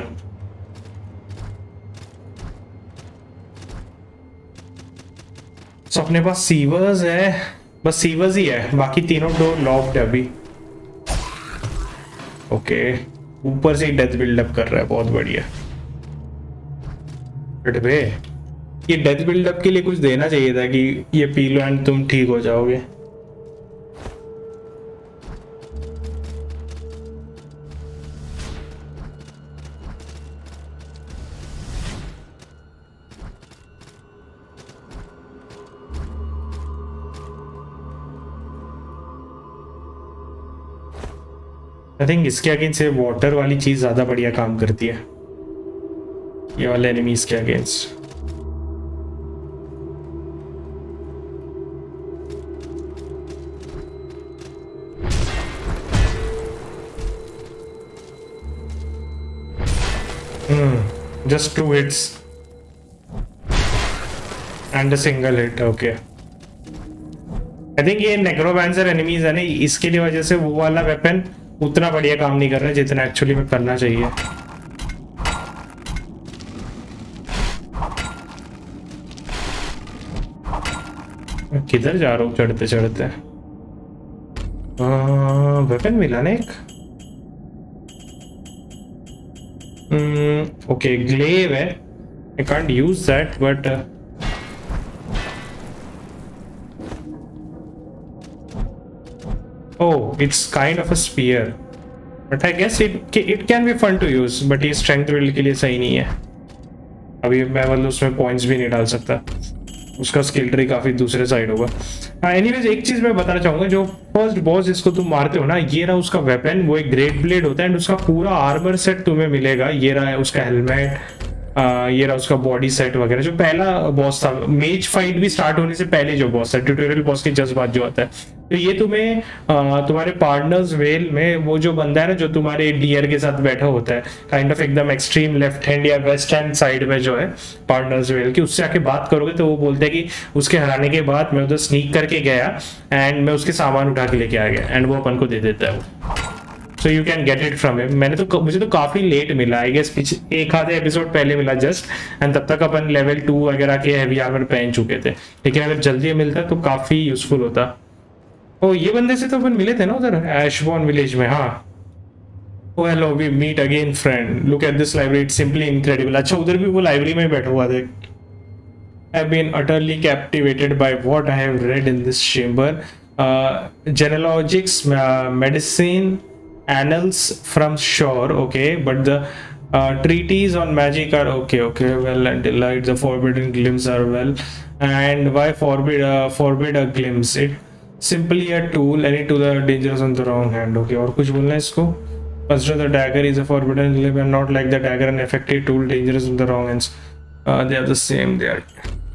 तो अपने पास सीवर्स है, बस सीवर्स ही है, बाकी तीनों डोर लॉक्ड है अभी। ओके, ऊपर से ही डेथ बिल्डअप कर रहा है, बहुत बढ़िया। बे ये डेथ बिल्डअप के लिए कुछ देना चाहिए था कि ये पी लो एंड तुम ठीक हो जाओगे। आई थिंक इसके अगेंस्ट से वाटर वाली चीज ज्यादा बढ़िया काम करती है, ये वाले एनिमीज के against. Just 2 hits and a single hit. Okay, I think ये नेक्रोमैंसर एनिमीज है ना, इसके लिए वजह से वो वाला वेपन उतना बढ़िया काम नहीं कर रहा है जितना एक्चुअली में करना चाहिए। किधर जा रहा हूँ चढ़ते चढ़ते? वेपन मिला ना एक। ओके, ग्लेव है, I can't use that but oh, it's kind of a spear, but I guess it can be fun to use, but ये strength build के लिए सही नहीं है। अभी मैं मतलब उसमें points भी नहीं डाल सकता, उसका स्किल ट्री काफी दूसरे साइड होगा। एनीवेज एक चीज मैं बताना चाहूंगा, जो फर्स्ट बॉस जिसको तुम मारते हो ना, ये रहा उसका वेपन, वो एक ग्रेट ब्लेड होता है एंड उसका पूरा आर्मर सेट तुम्हें मिलेगा। ये रहा उसका हेलमेट, ये रहा उसका बॉडी सेट वगैरह। जो पहला बॉस था, मेज फाइट भी स्टार्ट होने से पहले जो बॉस था, ट्यूटोरियल बॉस के जस्ट बाद जो आता है, तो ये तुम्हें तुम्हारे पार्टनर्स वेल में वो जो बंदा है ना, जो तुम्हारे डियर के साथ बैठा होता है, काइंड ऑफ एकदम एक्सट्रीम लेफ्ट हैंड या वेस्ट हैंड साइड में जो है पार्टनर्स वेल की, उससे आके बात करोगे तो वो बोलते हैं कि उसके हराने के बाद मैं उधर स्नीक करके गया एंड मैं उसके सामान उठा के लेके आ गया, एंड वो अपन को दे देता है वो। So you can get it from him. मुझे तो काफी लेट मिला, आई गेस एक आधे एपिसोड पहले मिला जस्ट, एंड तब तक अपन लेवल 2 वगैरह के हैवी आर्मर पहन चुके थे, लेकिन अगर जल्दी मिलता तो काफी यूजफुल होता। ओ, ये बंदे से तो अपन मिले थे ना उधर एशबॉर्न विलेज में। हाँ, oh hello, we meet again friend, look at this library, it's simply incredible. अच्छा, उधर भी वो लाइब्रेरी में बैठा हुआ था। I have been utterly captivated by what I have read in this chamber, genealogics, medicine, annals from shore, okay, but the treaties on magic are okay, well, and delight the forbidden glimpse are well, and why forbid a glimpse? It simply a tool, any tool are dangerous on the wrong hand, okay। और कुछ बोलना है इसको? Consider the dagger is a forbidden glimpse and not like the dagger an effective tool dangerous on the wrong hands. They are the same, they are,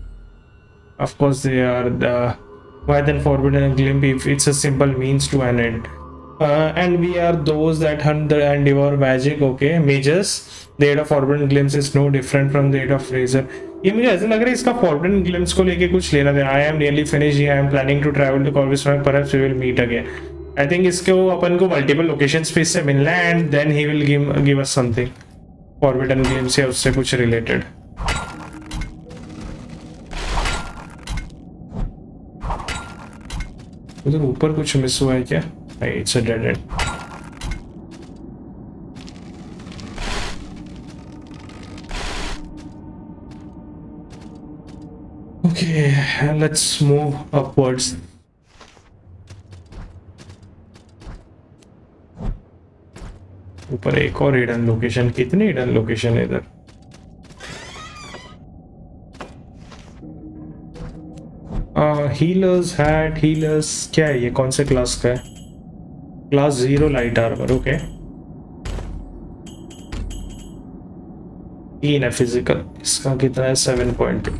of course they are. Why then forbidden glimpse if it's a simple means to an end? And we are those that hunt and devour magic, okay, mages. The aid of forbidden glimpse is no different from the aid of razor. ये मुझे ऐसा लग रहा है इसका forbidden glimpse को लेके कुछ लेना देना। I am nearly finished. I am planning to travel to Corvus Bank. Perhaps we will meet again. I think इसको अपन को multiple locations पे इससे मिलना है and then he will give us something forbidden glimpse या उससे कुछ related। उधर ऊपर कुछ मिस हुआ है क्या? नहीं, it's a dead end. Okay, let's move upwards. ऊपर एक और हिडन लोकेशन। कितने हिडन लोकेशन है इधर? हीलर्स हैट, हीलर्स क्या है ये? कौन से क्लास का है? Class 0 light armour, okay. इन है फिजिकल, इसका कितना है? 7.2।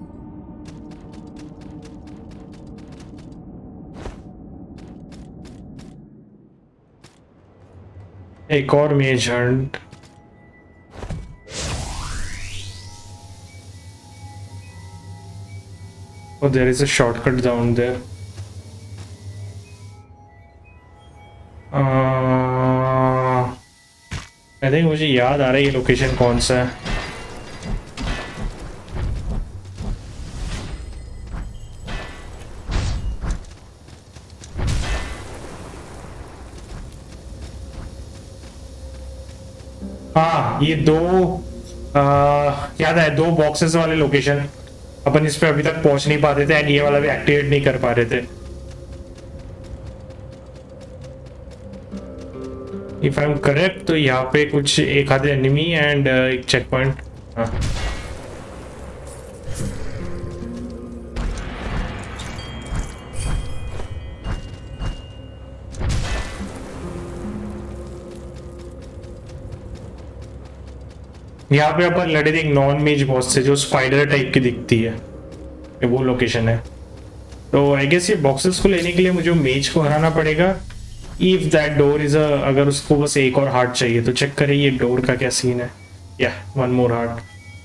एक और maze hunt. Oh, there is a shortcut down there. I think मुझे याद आ रहा है ये लोकेशन कौन सा है. हाँ, ये दो याद है, दो बॉक्सेस वाले लोकेशन अपन इस पे अभी तक पहुंच नहीं पाते थे एंड ये वाला भी एक्टिवेट नहीं कर पा रहे थे. इफ आई एम करेक्ट तो यहाँ पे कुछ एक आधे एनिमी एंड एक चेक पॉइंट. हाँ, यहाँ पे अपन लड़े थे एक नॉन मेज बॉस से जो स्पाइडर टाइप की दिखती है. ये वो लोकेशन है. तो आई गेस ये बॉक्सेस को लेने के लिए मुझे मेज को हराना पड़ेगा. इफ दैट डोर इज अगर उसको बस एक और हार्ट चाहिए तो चेक करें ये डोर का क्या सीन है. या one more heart.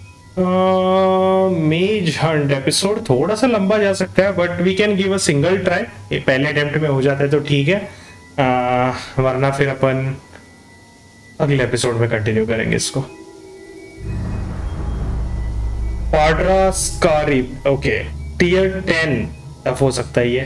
Maze hunt episode थोड़ा सा लंबा जा सकता है but we can give a single try. ये पहले अटेम्प्ट में हो जाता है तो ठीक है, वरना फिर अपन अगले एपिसोड में कंटिन्यू करेंगे इसको. पाड्रा स्कारिब, ओके, टियर 10 तब हो सकता है ये.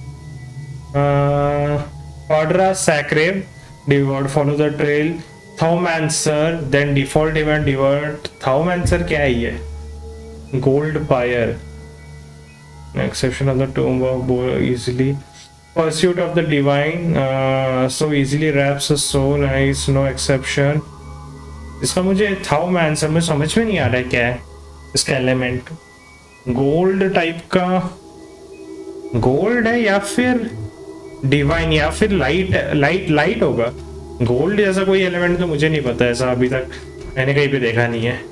पाड्रा सैक्रेव divert, follow the trail, thaumancer, then default event divert. Thaumancer क्या है ये? Gold pyre, exception of the tomb of easily pursuit of the divine, so easily wraps a soul and is no exception. इसका मुझे थाउमैंसर में समझ में नहीं आ रहा है क्या है इसका एलिमेंट. गोल्ड टाइप का गोल्ड है या फिर डिवाइन या फिर लाइट होगा. गोल्ड जैसा कोई एलिमेंट तो मुझे नहीं पता, ऐसा अभी तक मैंने कहीं पे देखा नहीं है.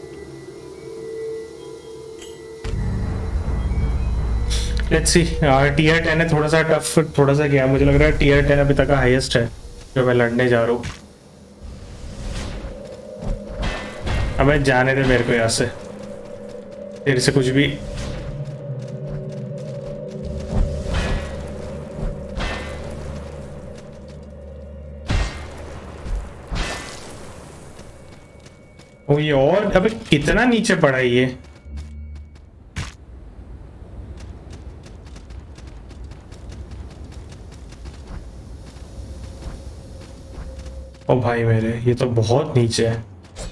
Let's see. टियर 10 है, थोड़ा सा टफ, थोड़ा सा क्या, मुझे लग रहा है टियर 10 अभी तक का हाईएस्ट है जो मैं लड़ने जा रहा हूँ. अब जाने दे मेरे को यहाँ से, तेरे से कुछ भी. ओ ये और अबे कितना नीचे पड़ा है ये. ओ भाई मेरे, ये तो बहुत नीचे है.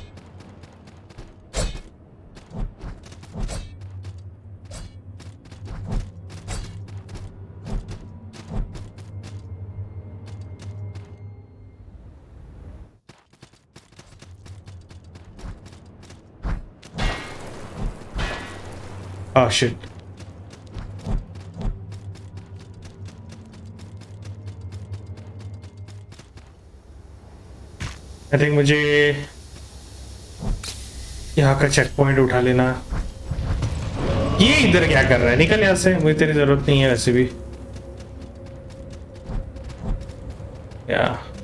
Oh shit. I think मुझे यहाँ का चेक पॉइंट उठा लेना. ये इधर क्या कर रहा है? निकल यहाँ से, मुझे तेरी जरूरत नहीं है वैसे भी. या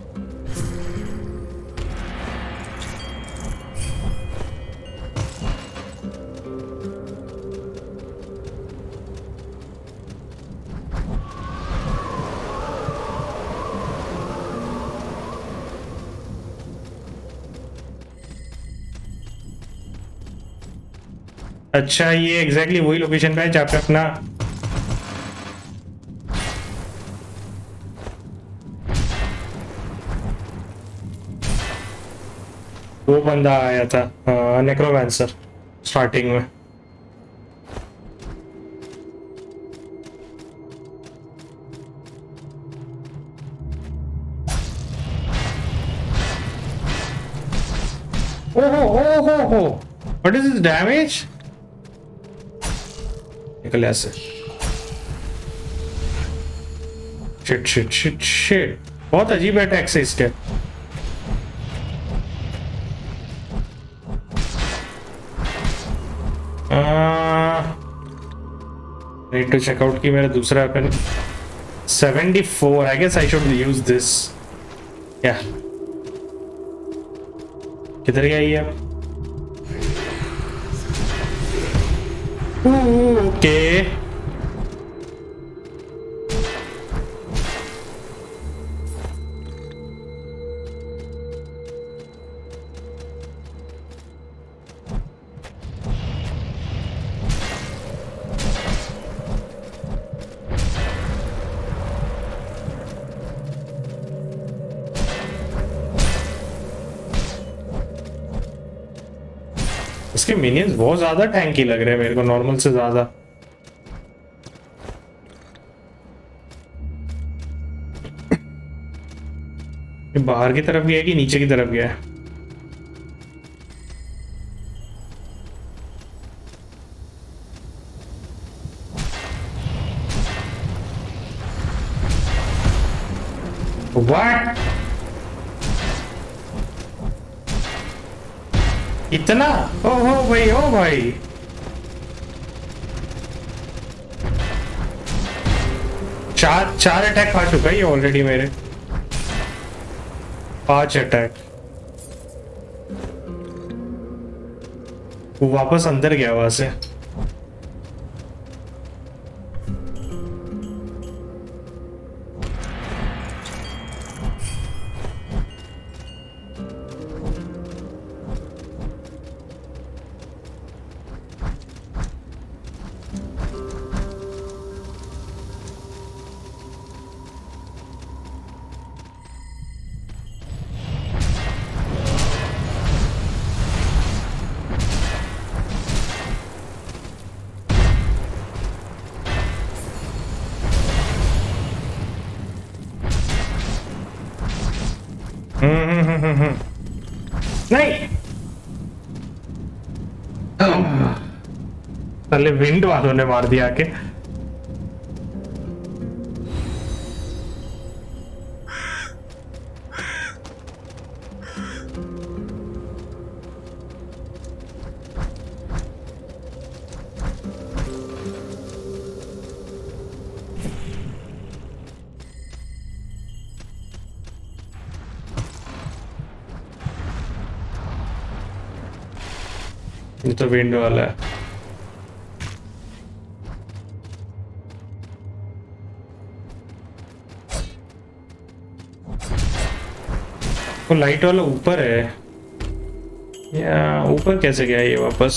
अच्छा, ये एग्जैक्टली वही लोकेशन पे है जहाँ पे अपना वो बंदा आया था, नेक्रोमैंसर, स्टार्टिंग में. ओहो, व्हाट इज दिस डैमेज? निकल ऐसे. शिट शिट शिट शिट, बहुत अजीब अटैक्स है इसके. नीड टू चेक आउट कि मेरा दूसरा weapon 74. I guess I should use this. या किधर गया ये अब? ओके, इसके मिनियंस बहुत ज्यादा टैंकी लग रहे हैं मेरे को, नॉर्मल से ज्यादा। ये बाहर की तरफ गया है कि नीचे की तरफ गया है? What? इतना? ओहो भाई, ओ भाई, चार अटैक खा चुका है ये ऑलरेडी मेरे। 5 अटैक। वो वापस अंदर गया वहां से। नहीं, पहले विंड वालों ने मार दिया के। ये तो विंड वाला है। वो लाइट वाला ऊपर है या ऊपर कैसे गया ये वापस?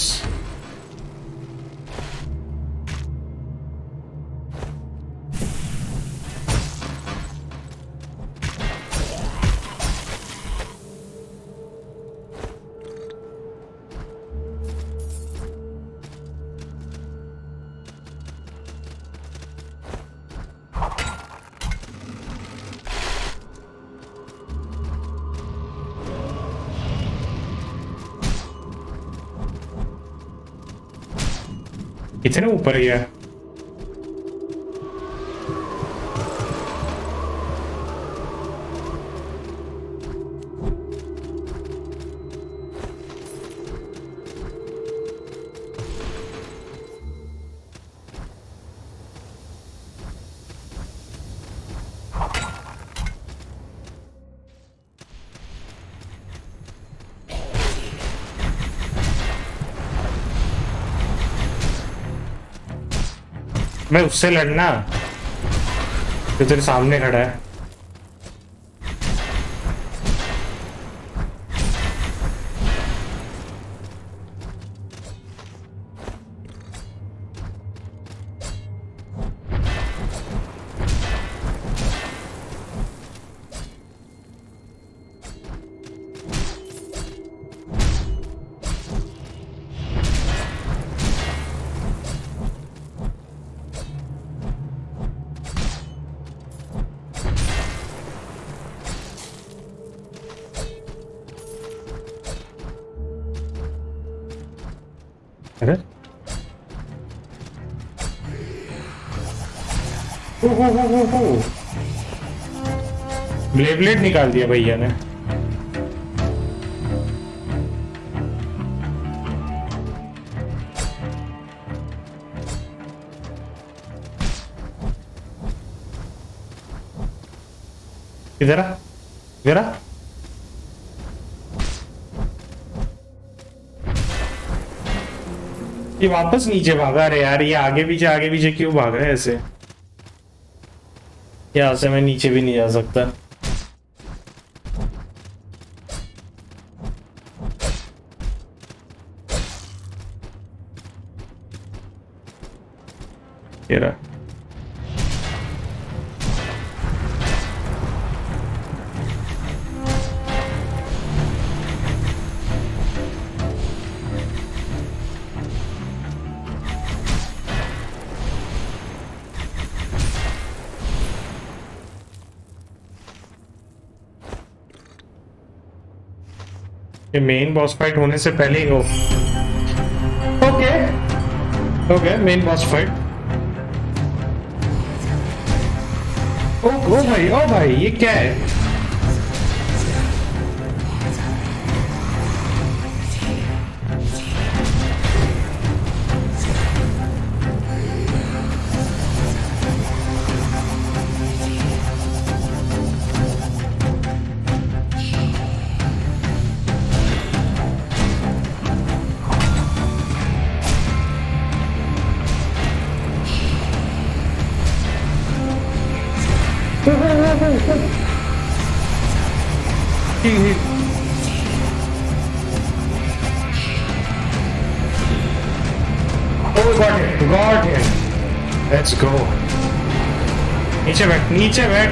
कितने ऊपर गया? मैं उससे लड़ना जो तेरे सामने खड़ा है। अरे ब्लेड निकाल दिया भैया ने। इधर आ, इधर आ। ये वापस नीचे भागा रहे यार, ये आगे पीछे क्यों भाग रहे हैं ऐसे? यहाँ से मैं नीचे भी नहीं जा सकता। ये रहा। ये मेन बॉस फाइट होने से पहले ही हो। Okay okay, main boss fight. ओ भाई ये क्या है? Got it. Let's go. नीचे बैठ, नीचे बैठ।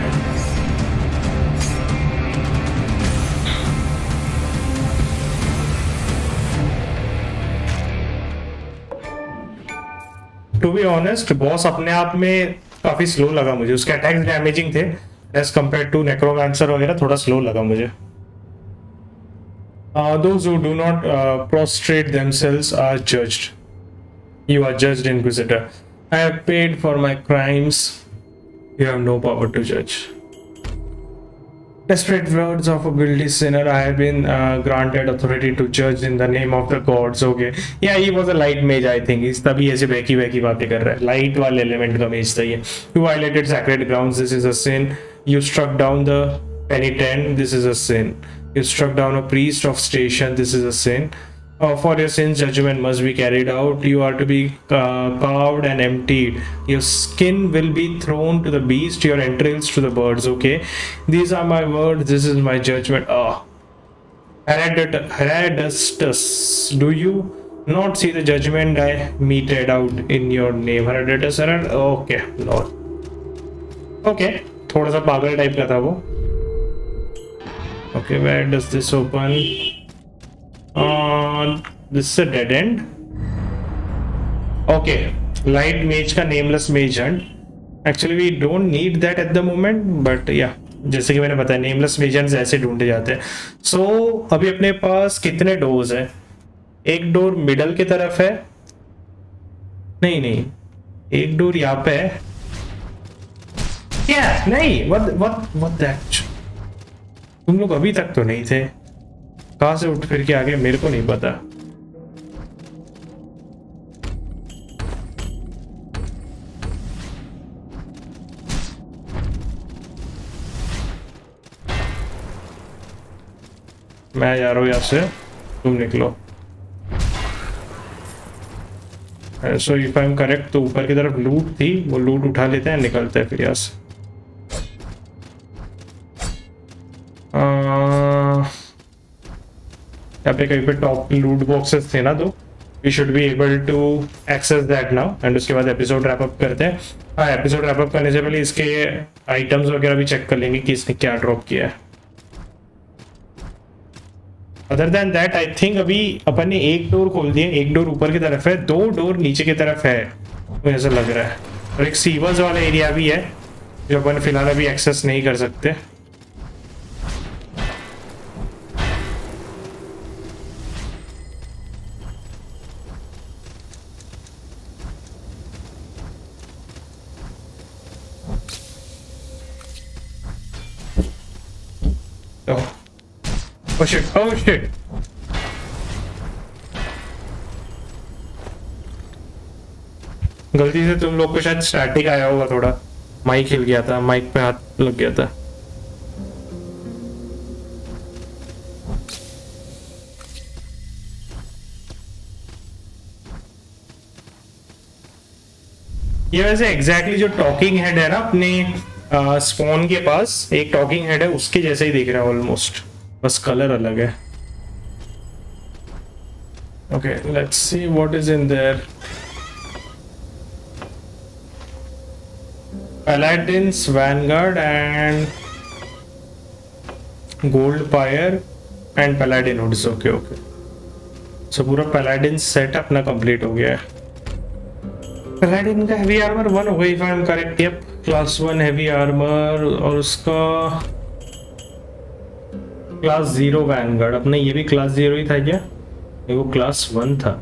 टू बी ऑनेस्ट बॉस अपने आप में काफी स्लो लगा मुझे, उसके अटैक्स डैमेजिंग थे एज कम्पेयर टू नेक्रोमैंसर वगैरह, थोड़ा स्लो लगा मुझे। Those who do not prostrate themselves are judged. You are judged, Inquisitor. I have paid for my crimes. You have no power to judge. Desperate words of a guilty sinner, I have been granted authority to judge in the name of the gods. Okay. Yeah, he was a light mage, I think. इस तभी ऐसे बैकी बातें कर रहा है। Light वाले element का मेज था ये। You violated sacred grounds. This is a sin. You struck down the penitent. This is a sin. You struck down a priest of station. This is a sin. For your sins, judgment must be carried out. You are to be carved and emptied. Your skin will be thrown to the beast, your entrails to the birds. Okay, these are my words. This is my judgment. Herodotus, do you not see the judgment I meted out in your name? Herodotus, okay, Lord. Okay, थोड़ा सा पागल type का था वो। Okay, where does this open? This is a dead end. Okay, light mage का nameless mage hunt. Actually we don't need that at the moment, but yeah, जैसे कि मैंने बताया nameless mage hunts ऐसे ढूंढे जाते हैं। So अभी अपने पास कितने डोर्स हैं? एक डोर मिडल की तरफ है, नहीं एक डोर यहाँ पे है। क्या नहीं, what that? तुम लोग अभी तक तो नहीं थे, कहां से उठ फिर के आगे मेरे को नहीं पता। मैं जा रहा हूं यहां से, तुम निकलो। So if I am correct तो ऊपर की तरफ लूट थी, वो लूट उठा लेते हैं, निकलते हैं फिर यहाँ से। यहाँ पे कहीं पे टॉप लूट बॉक्सेस थे ना, तो we should be able to access that now and उसके बाद एपिसोड रैप अप करते हैं। हाँ, एपिसोड रैप अप करने से पहले इसके आइटम्स वगैरह भी चेक कर लेंगे कि इसने क्या ड्रॉप किया है। Other than that I think अभी अपन ने एक डोर खोल दिया, एक डोर ऊपर की तरफ है, 2 डोर नीचे की तरफ है, मुझे ऐसा लग रहा है। और एक सीवर्स वाला एरिया भी है जो अपन फिलहाल अभी एक्सेस नहीं कर सकते। Oh shit, oh shit. गलती से तुम लोग को शायद स्टैटिक आया होगा, थोड़ा माइक हिल गया था, माइक पे हाथ लग गया था। ये वैसे एग्जैक्टली जो टॉकिंग हेड है ना अपने स्पॉन के पास, एक टॉकिंग हेड है उसके जैसे ही दिख रहा है ऑलमोस्ट, बस कलर अलग है। Okay, let's see what is in there. Paladins vanguard and gold pyre and paladin hoods. Okay okay, so पूरा पैलाडिन सेट अपना कंप्लीट हो गया है। पैलाडिन का हेवी आर्मर 1 हो गई if I am correct. Yup, class 1 heavy armour, और उसका क्लास 0 वैनगार्ड, अपने ये भी क्लास 0 ही था क्या? ये वो क्लास 1 था।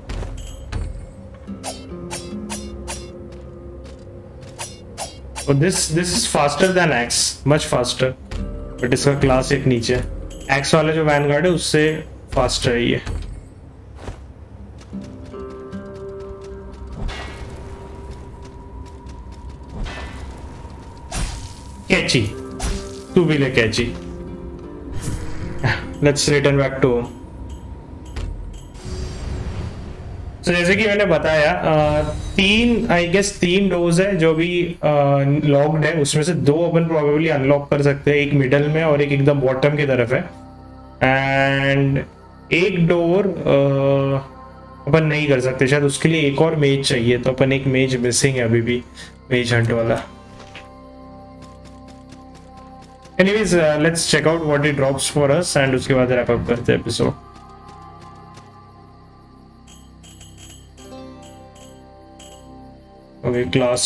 और this is faster than axe, much faster, but इसका क्लास एक नीचे। एक्स वाला जो वैनगार्ड है उससे फास्टर है ये। कैची, तू भी ले कैची। Let's return back to home. तो जैसे कि मैंने बताया, तीन डोर्स है जो भी लॉक्ड है, उसमें से 2 अपन प्रोबेबली अनलॉक कर सकते हैं, एक मिडल में और एक एकदम बॉटम की तरफ है। एंड एक डोर अपन नहीं कर सकते शायद, उसके लिए एक और मेज चाहिए, तो अपन एक मेज मिसिंग है अभी भी, मेज हंट वाला। Anyways, let's check out what it drops for us and उसके बाद wrap up करते हैं episode. Okay, class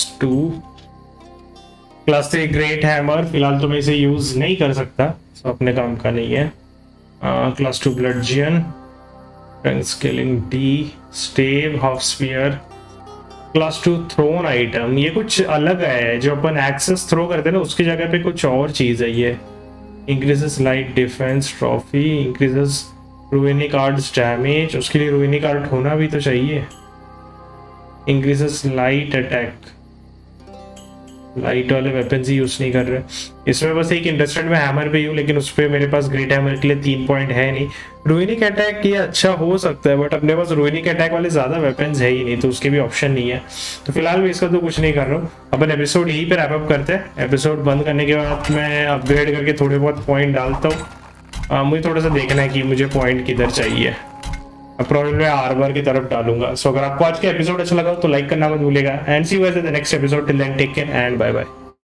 3 great hammer, फिलहाल तो मैं इसे यूज नहीं कर सकता, तो अपने काम का नहीं है। Class 2 bludgeon, scaling D, stave, half spear. Class 2 thrown item, ये कुछ अलग है, जो अपन एक्सेस थ्रो करते हैं ना उसकी जगह पे कुछ और चीज है ये। Increases light defence trophy, increases रूइनी कार्ड्स डैमेज, उसके लिए रूइनी कार्ड होना भी तो चाहिए। इंक्रीजेस लाइट अटैक, लाइट वाले वेपन्स ही यूज नहीं कर रहे। इसमें बस एक इंटरेस्टेड में हैमर पे हूँ, लेकिन उस पर मेरे पास ग्रेट हैमर के लिए 3 पॉइंट है नहीं। रूइनिक अटैक ये अच्छा हो सकता है, बट अपने पास रूइनिक अटैक वाले ज्यादा वेपन्स है ही नहीं, तो उसके भी ऑप्शन नहीं है। तो फिलहाल मैं इसका तो कुछ नहीं कर रहा हूँ। अपन एपिसोड यहीं पे रैप अप करते हैं। एपिसोड बंद करने के बाद मैं अपग्रेड करके थोड़े बहुत पॉइंट डालता हूँ। मुझे थोड़ा सा देखना है कि मुझे पॉइंट किधर चाहिए। प्रॉब्लम मैं आर्मर की तरफ डालूंगा। सो अगर आपको आज का एपिसोड अच्छा लगा तो लाइक करना मत भूलेगा। And see you guys in the next episode. Till then take care and bye bye.